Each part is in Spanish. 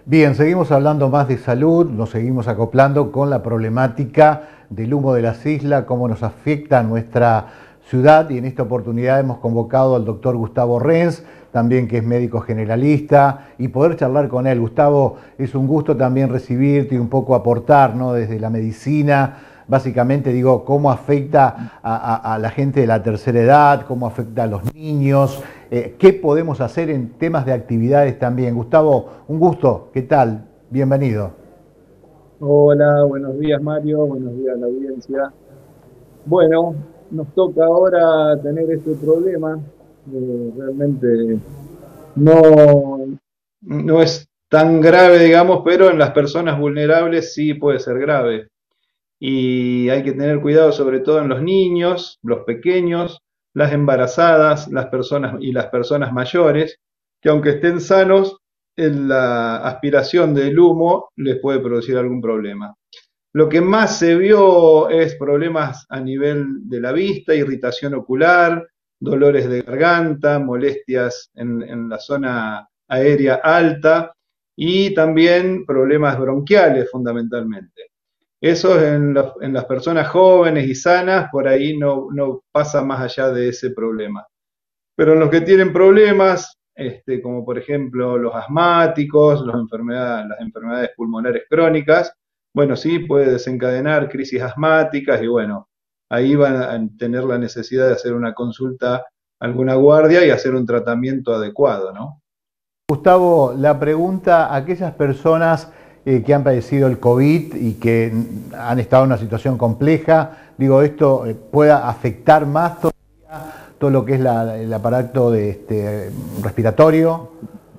Bien, seguimos hablando más de salud, nos seguimos acoplando con la problemática del humo de las islas, cómo nos afecta a nuestra ciudad, y en esta oportunidad hemos convocado al doctor Gustavo Renz, también que es médico generalista, y poder charlar con él. Gustavo, es un gusto también recibirte y un poco aportar, ¿no?, desde la medicina. Básicamente digo, cómo afecta a la gente de la tercera edad, cómo afecta a los niños, qué podemos hacer en temas de actividades también. Gustavo, un gusto, ¿qué tal? Bienvenido. Hola, buenos días Mario, buenos días a la audiencia. Bueno, nos toca ahora tener este problema. Realmente no, no es tan grave, digamos, pero en las personas vulnerables sí puede ser grave. Y hay que tener cuidado sobre todo en los niños, los pequeños, las embarazadas, las personas y las personas mayores, que aunque estén sanos, en la aspiración del humo les puede producir algún problema. Lo que más se vio es problemas a nivel de la vista, irritación ocular, dolores de garganta, molestias en la zona aérea alta y también problemas bronquiales fundamentalmente. Eso en las personas jóvenes y sanas, por ahí no pasa más allá de ese problema. Pero en los que tienen problemas, como por ejemplo los asmáticos, las enfermedades pulmonares crónicas, bueno, sí puede desencadenar crisis asmáticas y bueno, ahí van a tener la necesidad de hacer una consulta a alguna guardia y hacer un tratamiento adecuado, ¿no? Gustavo, la pregunta a aquellas personas que han padecido el COVID y que han estado en una situación compleja, digo, esto pueda afectar más todo lo que es el aparato respiratorio.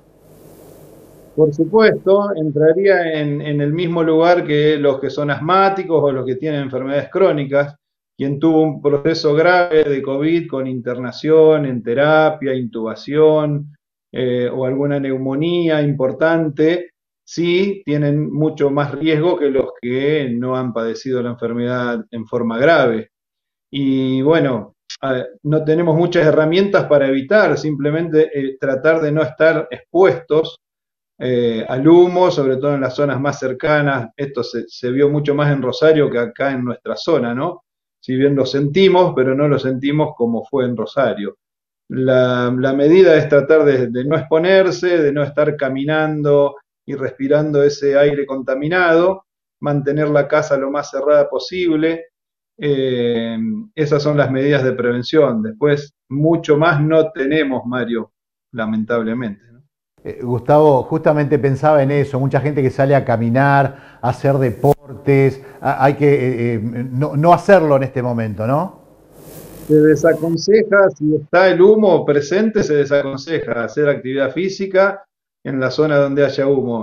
Por supuesto, entraría en el mismo lugar que los que son asmáticos o los que tienen enfermedades crónicas. Quien tuvo un proceso grave de COVID con internación en terapia, intubación o alguna neumonía importante, sí tienen mucho más riesgo que los que no han padecido la enfermedad en forma grave. Y bueno, no tenemos muchas herramientas para evitar, simplemente tratar de no estar expuestos al humo, sobre todo en las zonas más cercanas. Esto se vio mucho más en Rosario que acá en nuestra zona, ¿no? Si bien lo sentimos, pero no lo sentimos como fue en Rosario. La medida es tratar de no exponerse, de no estar caminando y respirando ese aire contaminado, mantener la casa lo más cerrada posible. Eh, Esas son las medidas de prevención. Después, mucho más no tenemos, Mario, lamentablemente, ¿no? Gustavo, justamente pensaba en eso, mucha gente que sale a caminar, a hacer deportes, hay que no hacerlo en este momento, ¿no? Se desaconseja, si está el humo presente, se desaconseja hacer actividad física en la zona donde haya humo,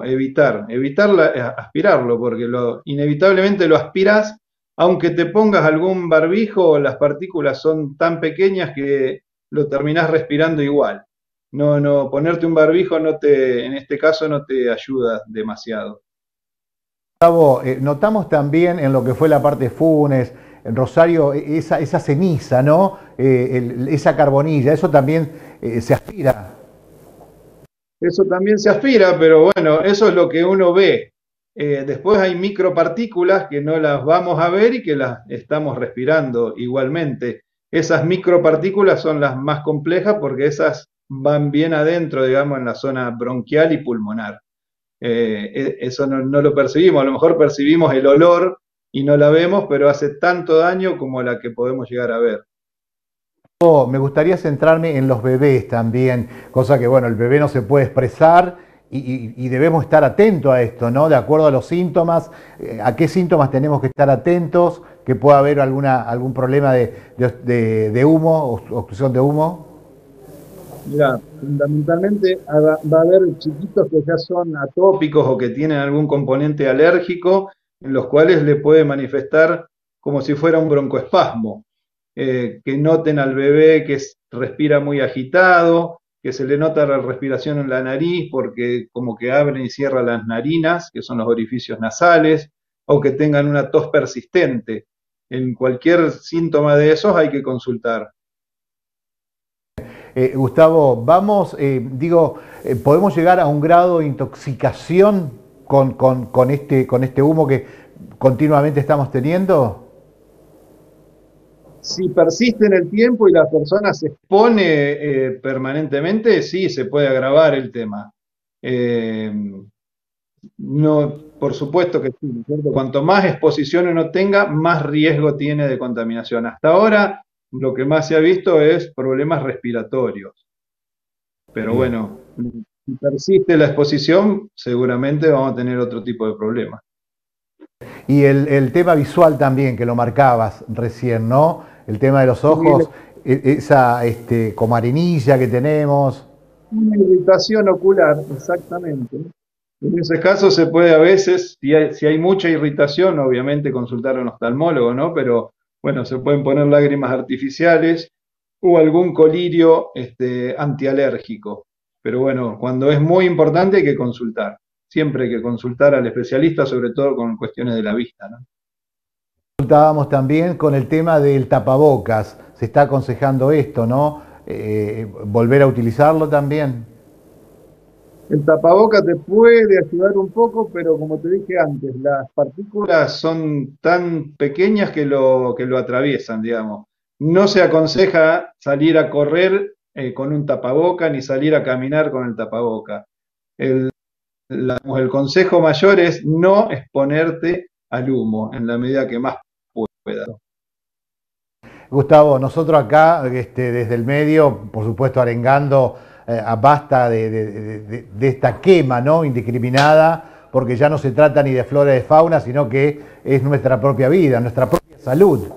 aspirarlo, porque inevitablemente lo aspiras, aunque te pongas algún barbijo, las partículas son tan pequeñas que lo terminás respirando igual. Ponerte un barbijo en este caso no te ayuda demasiado. Gustavo, notamos también en lo que fue la parte Funes, en Rosario, esa ceniza, ¿no? Esa carbonilla, eso también se aspira. Eso también se aspira, pero bueno, eso es lo que uno ve. Después hay micropartículas que no las vamos a ver y que las estamos respirando igualmente. Esas micropartículas son las más complejas porque esas van bien adentro, digamos, en la zona bronquial y pulmonar. Eso no lo percibimos, a lo mejor percibimos el olor y no la vemos, pero hace tanto daño como la que podemos llegar a ver. Me gustaría centrarme en los bebés también, cosa que, bueno, el bebé no se puede expresar y debemos estar atentos a esto, ¿no? De acuerdo a los síntomas, a qué síntomas tenemos que estar atentos, que pueda haber algún problema de humo, obstrucción de humo. Mira, fundamentalmente va a haber chiquitos que ya son atópicos o que tienen algún componente alérgico, en los cuales le puede manifestar como si fuera un broncoespasmo. Que noten al bebé que respira muy agitado, que se le nota la respiración en la nariz porque como que abren y cierran las narinas, que son los orificios nasales, o que tengan una tos persistente. En cualquier síntoma de esos hay que consultar. Gustavo, vamos, ¿podemos llegar a un grado de intoxicación con este humo que continuamente estamos teniendo? Si persiste en el tiempo y la persona se expone permanentemente, sí, se puede agravar el tema. Eh, no, por supuesto que sí, ¿no es cierto? Cuanto más exposición uno tenga, más riesgo tiene de contaminación. Hasta ahora, lo que más se ha visto es problemas respiratorios. Pero Bien. bueno, si persiste la exposición, seguramente vamos a tener otro tipo de problemas. Y el tema visual también, que lo marcabas recién, ¿no? El tema de los ojos, esa como arenilla que tenemos. Una irritación ocular, exactamente. En ese caso se puede a veces, si hay mucha irritación, obviamente consultar a un oftalmólogo, ¿no? Pero bueno, se pueden poner lágrimas artificiales o algún colirio antialérgico. Pero bueno, cuando es muy importante hay que consultar. Siempre hay que consultar al especialista, sobre todo con cuestiones de la vista, ¿no? Consultábamos también con el tema del tapabocas. Se está aconsejando esto, ¿no? Volver a utilizarlo también. El tapaboca te puede ayudar un poco, pero como te dije antes, las partículas son tan pequeñas que lo atraviesan, digamos. No se aconseja salir a correr con un tapaboca ni salir a caminar con el tapaboca. El consejo mayor es no exponerte al humo en la medida que más pueda. Gustavo, nosotros acá, desde el medio, por supuesto, arengando basta de esta quema, ¿no? Indiscriminada, porque ya no se trata ni de flora y de fauna, sino que es nuestra propia vida, nuestra propia salud.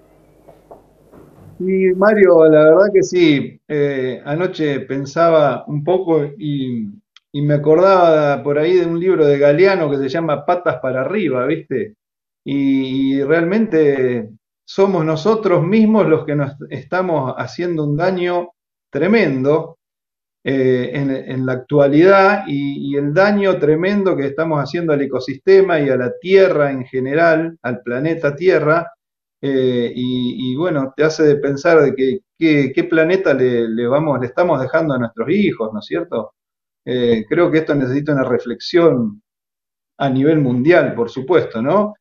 Y Mario, la verdad que sí, anoche pensaba un poco y me acordaba por ahí de un libro de Galeano que se llama Patas para arriba, ¿viste? Y realmente somos nosotros mismos los que nos estamos haciendo un daño tremendo en la actualidad y el daño tremendo que estamos haciendo al ecosistema y a la Tierra en general, al planeta Tierra, y bueno, te hace de pensar de qué planeta le estamos dejando a nuestros hijos, ¿no es cierto? Creo que esto necesita una reflexión a nivel mundial, por supuesto, ¿no?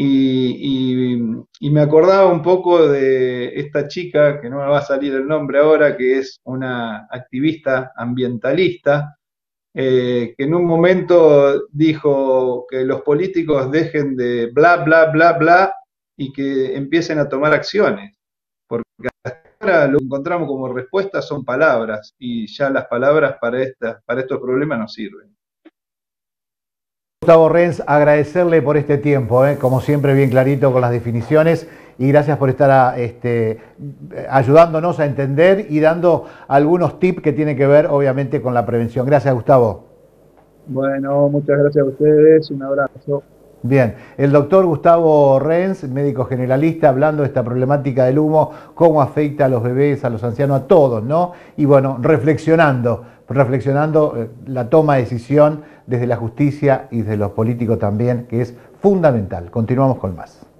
Y me acordaba un poco de esta chica, que no me va a salir el nombre ahora, que es una activista ambientalista, que en un momento dijo que los políticos dejen de bla, bla, bla, bla y que empiecen a tomar acciones. Porque ahora lo que encontramos como respuesta son palabras y ya las palabras para estos problemas no sirven. Gustavo Renz, agradecerle por este tiempo, como siempre bien clarito con las definiciones y gracias por estar ayudándonos a entender y dando algunos tips que tienen que ver obviamente con la prevención. Gracias, Gustavo. Bueno, muchas gracias a ustedes, un abrazo. Bien, el doctor Gustavo Renz, médico generalista, hablando de esta problemática del humo, cómo afecta a los bebés, a los ancianos, a todos, ¿no? Y bueno, reflexionando la toma de decisión desde la justicia y desde los políticos también, que es fundamental. Continuamos con más.